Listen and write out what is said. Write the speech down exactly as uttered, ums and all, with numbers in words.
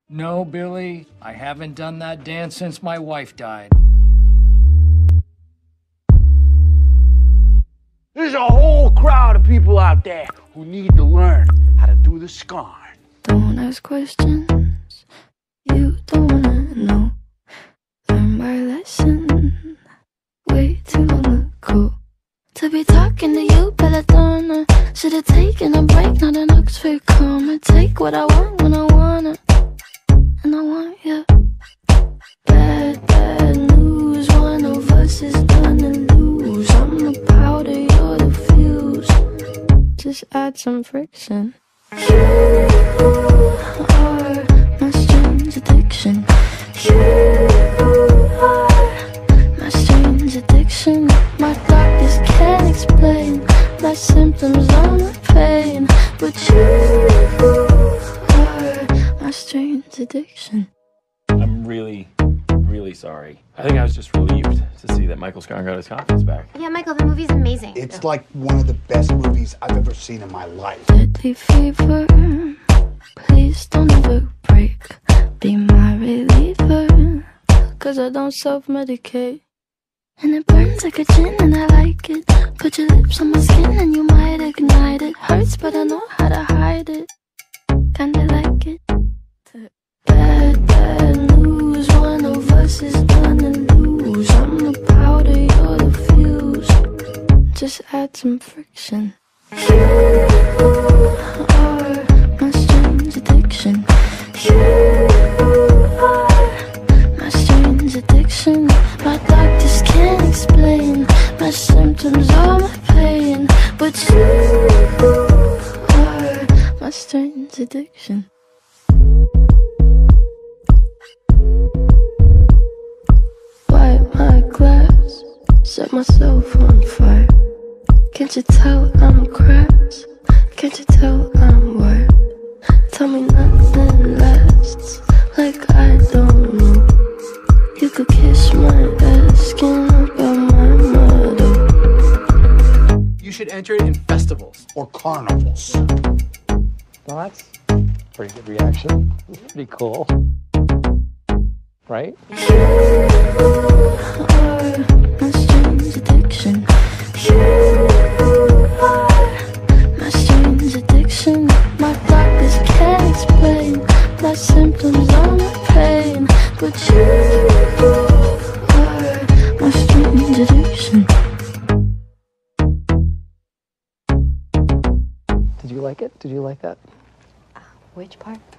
No, Billy, I haven't done that dance since my wife died. There's a whole crowd of people out there who need to learn how to do the scarn. Don't ask questions you don't wanna know. Learn my lesson way too long ago. To be talking to you, Belladonna. Should've taken a break, not an Oxford comma. Take what I want when I wanna, and I want you. Bad, bad news. One of us is gonna lose. I'm the powder, you're the fuse. Just add some friction. You are my strange addiction. You are my strange addiction. My doctors can't explain my symptoms or my pain, but you are my strange addiction. I'm really, really sorry. I think I was just relieved to see that Michael Scarn got his confidence back. Yeah, Michael, the movie's amazing. It's like one of the best movies I've ever seen in my life. Deadly fever, please don't ever break. Be my reliever, cause I don't self-medicate. And it burns like a gin and I like it. Put your lips on my skin and you might ignite it. Hurts but I know how to hide it. Kinda like it. Bad, bad news. One of us is gonna lose. I'm the powder, you're the fuse. Just add some friction. You are my strange addiction. You are my strange addiction. My doctors can't explain my symptoms or my pain, but you are my strange addiction. Wipe my glass, set myself on fire. Can't you tell I'm cracked? Can't you tell I'm wired? Tell me nothing lasts, like I don't know. You could kiss my ass, skin about my motto. You should enter it in festivals. Or carnivals. Well, that's a pretty good reaction. Pretty cool. Right? You are my strange addiction. You are my strange addiction. My doctors can't explain my symptoms or my pain, but you are my strange addiction. Did you like it? Did you like that? Which part?